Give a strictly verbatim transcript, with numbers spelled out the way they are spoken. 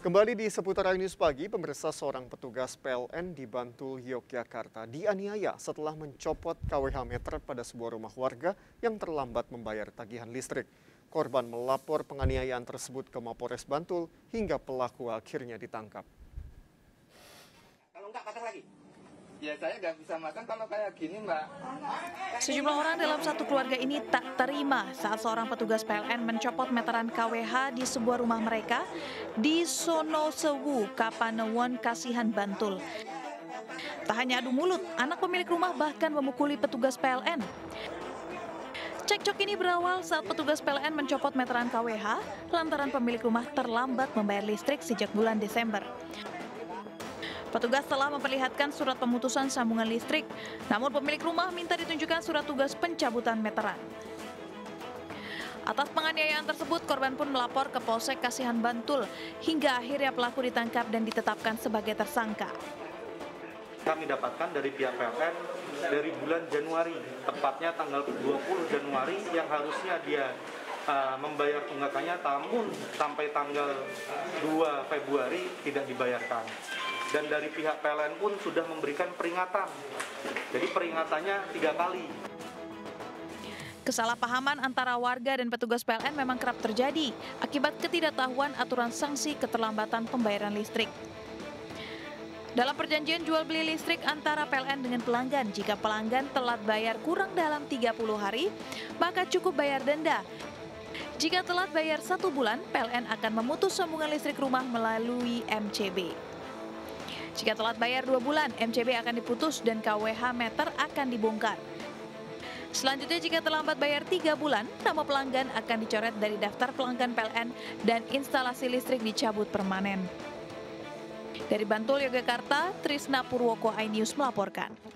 Kembali di seputar News Pagi, pemirsa, seorang petugas P L N di Bantul, Yogyakarta dianiaya setelah mencopot K W H meter pada sebuah rumah warga yang terlambat membayar tagihan listrik. Korban melapor penganiayaan tersebut ke Mapores Bantul hingga pelaku akhirnya ditangkap. Kalau enggak pasang lagi. Ya saya nggak bisa makan kalau kayak gini, Mbak. Sejumlah orang dalam satu keluarga ini tak terima saat seorang petugas P L N mencopot meteran K W H di sebuah rumah mereka di Sonosewu, Kapanewon, Kasihan, Bantul. Tak hanya adu mulut, anak pemilik rumah bahkan memukuli petugas P L N. Cekcok ini berawal saat petugas P L N mencopot meteran K W H lantaran pemilik rumah terlambat membayar listrik sejak bulan Desember. Petugas telah memperlihatkan surat pemutusan sambungan listrik, namun pemilik rumah minta ditunjukkan surat tugas pencabutan meteran. Atas penganiayaan tersebut, korban pun melapor ke Polsek Kasihan, Bantul, hingga akhirnya pelaku ditangkap dan ditetapkan sebagai tersangka. Kami dapatkan dari pihak P L N dari bulan Januari, tepatnya tanggal dua puluh Januari yang harusnya dia uh, membayar tunggakannya, namun sampai tanggal dua Februari tidak dibayarkan. Dan dari pihak P L N pun sudah memberikan peringatan. Jadi peringatannya tiga kali. Kesalahpahaman antara warga dan petugas P L N memang kerap terjadi akibat ketidaktahuan aturan sanksi keterlambatan pembayaran listrik. Dalam perjanjian jual beli listrik antara P L N dengan pelanggan, jika pelanggan telat bayar kurang dalam tiga puluh hari, maka cukup bayar denda. Jika telat bayar satu bulan, P L N akan memutus sambungan listrik rumah melalui M C B. Jika telat bayar dua bulan, M C B akan diputus dan K W H meter akan dibongkar. Selanjutnya, jika terlambat bayar tiga bulan, nama pelanggan akan dicoret dari daftar pelanggan P L N dan instalasi listrik dicabut permanen. Dari Bantul, Yogyakarta, Trisna Purwoko, iNews melaporkan.